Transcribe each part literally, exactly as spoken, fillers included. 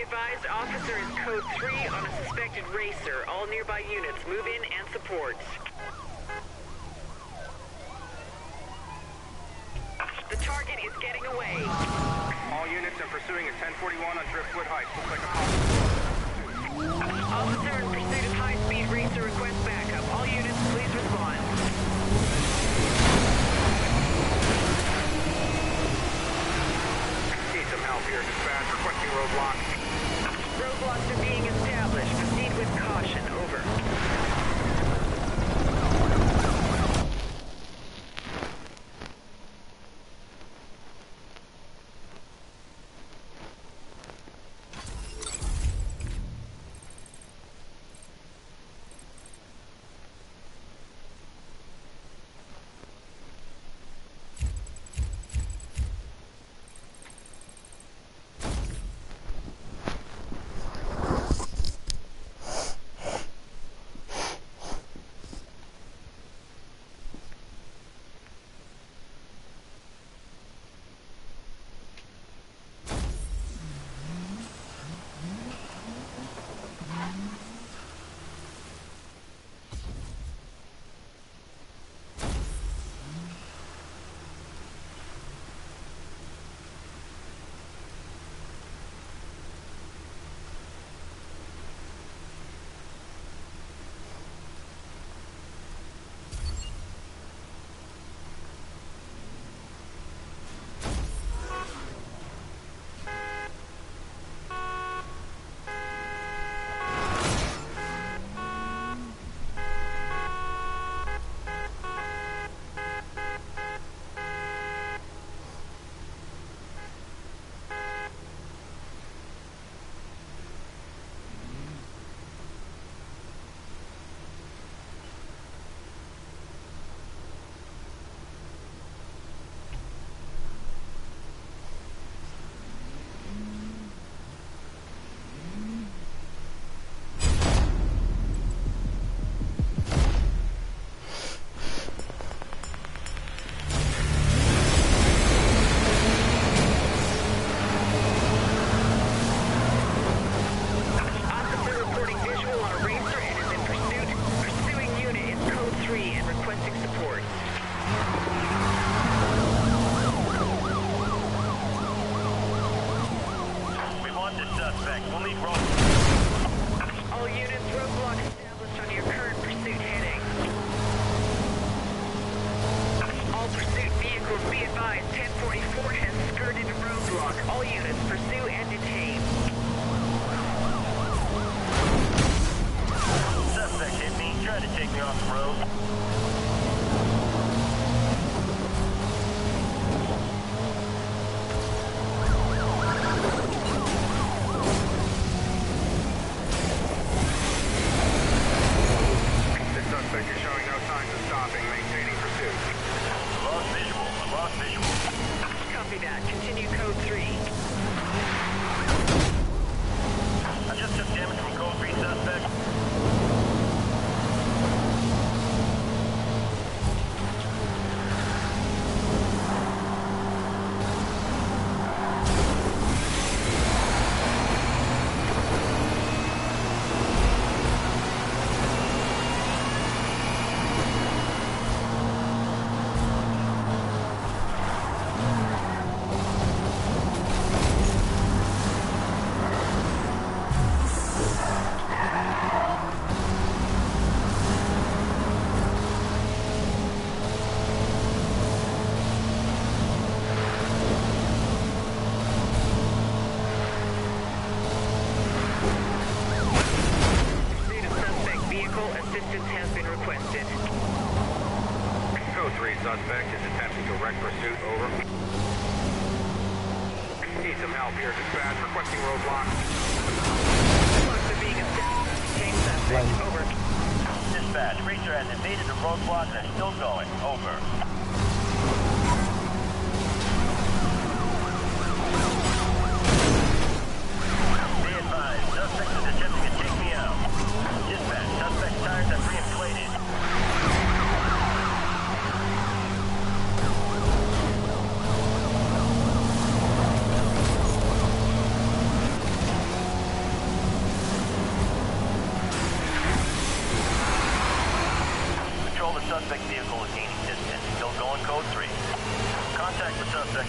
advised, officer is code three on a suspected racer. All nearby units move in and support. The target is getting away. All units are pursuing a ten forty-one on Driftwood Heights. Looks like a officer in pursuit of high-speed racer request backup. All units, please respond. Need some help here. Dispatch requesting roadblock. Roadblocks are being established. Proceed with caution. Over. Suspect is attempting to wreck pursuit. Over. Need some help here. Dispatch requesting roadblock. Roadblocks are being established. Change suspect. Over. Dispatch, Racer has invaded the roadblock and is still going. Over. Be advised, suspect is attempting to take me out. Dispatch, suspect tires have reinflated.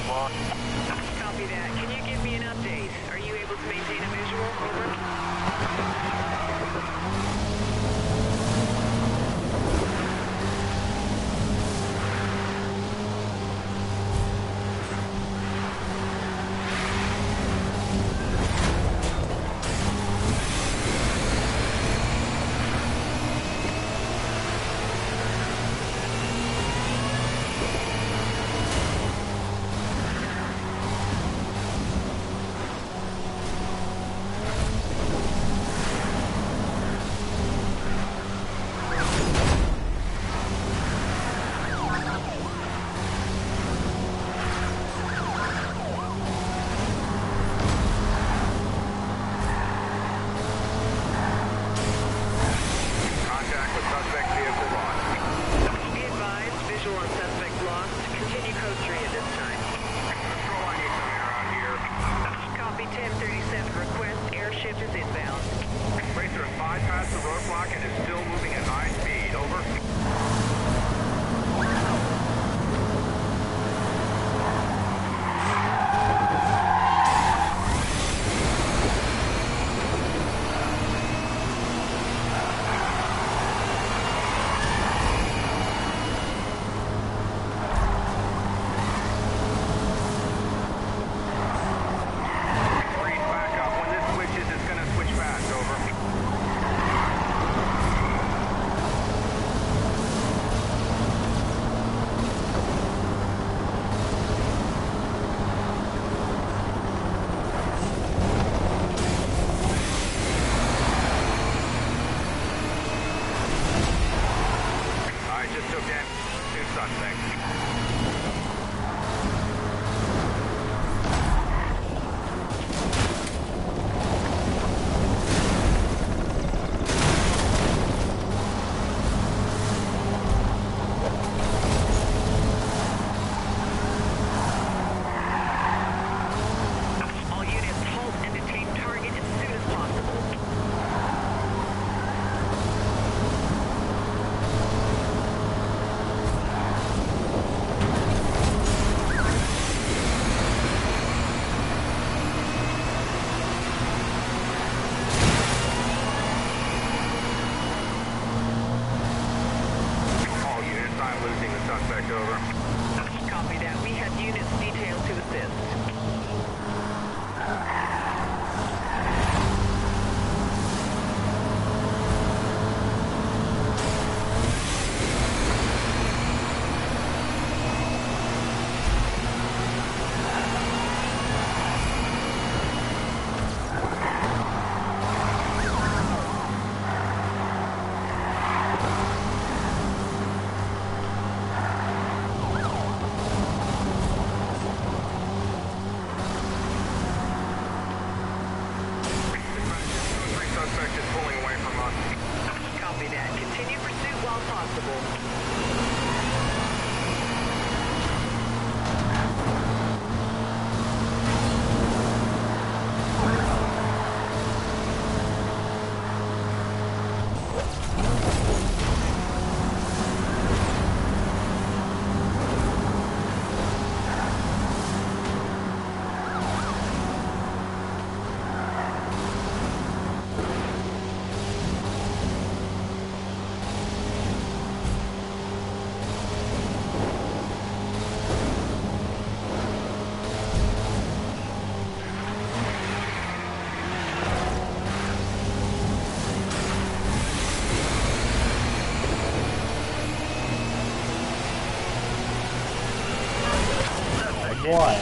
Law. Copy that. Can you give me an update? Are you able to maintain a visual? Over. Why?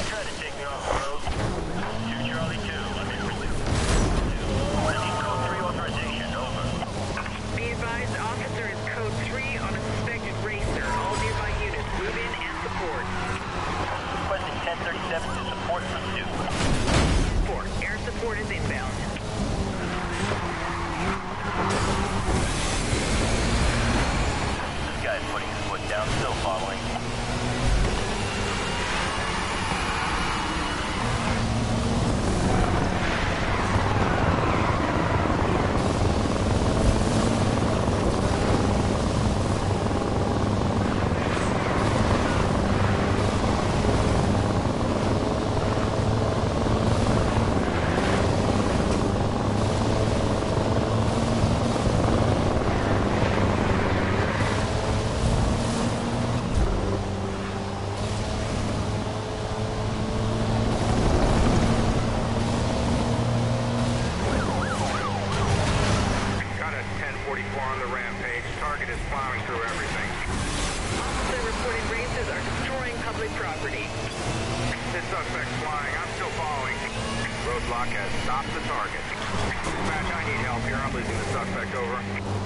Be advised, officer is code three on a suspected racer. All nearby units move in and support. Requesting ten thirty-seven to support pursuit. Four, air support is inbound. This guy's putting his foot down, still following. off.